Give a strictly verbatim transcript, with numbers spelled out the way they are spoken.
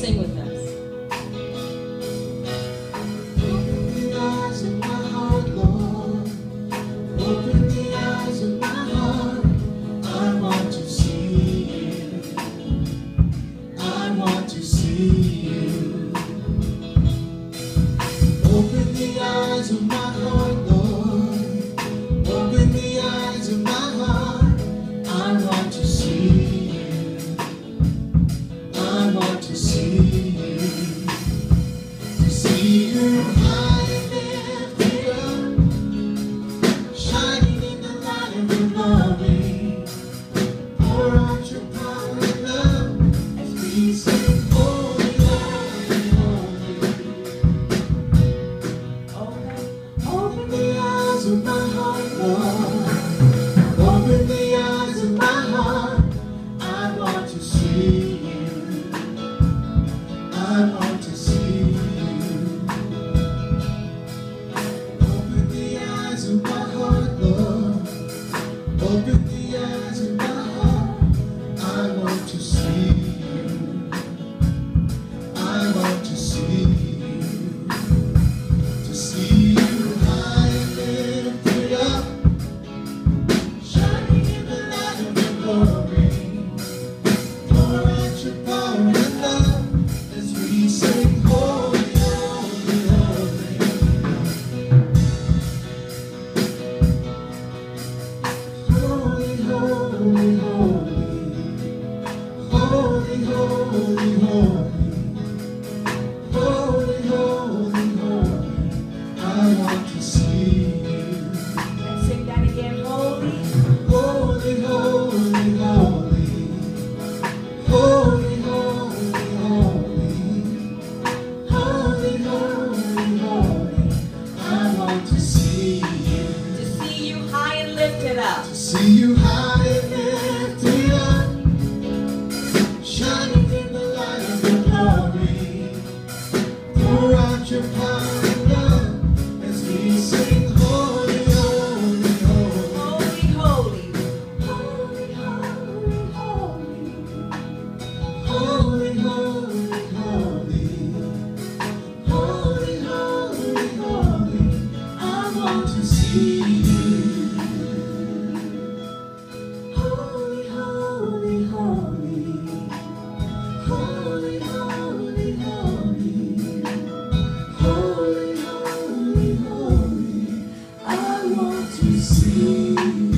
sing with us. Open the eyes of my heart, Lord. Open the eyes of my heart. I want to see you. I want to see you. Open the eyes of my heart, Lord. Open the eyes of my heart. I want to see you. I want to see you. To see you high and lifted up, shining in the light of your glory. Pour out your power and love as we sing, holy, holy, holy. Open the eyes of my heart, Lord. Open the eyes of my heart. I want to see you. I want to see you. Open the eyes of my heart, Lord. Open the eyes of my heart. I want to see you. I want to see you. To see you high and lifted up, shining in the light of your glory. Pour out your power and love as we sing, holy, holy, holy. Holy, holy, holy. Holy, holy, holy. Holy, holy, holy. I want to see you. Let's sing that again. Holy. Holy, holy, holy. Holy, holy, holy. Holy, holy, holy. I want to see you. To see you high and lifted up. To see you high and lifted up, shining in the light of your glory. Pour out your power and love as we sing, holy, holy, holy. Holy, holy. Holy, holy, holy. Holy, holy, holy. Holy, holy, holy. I want to see you. Holy, holy, holy. Holy, holy, holy. Holy, holy, holy. I want to see you.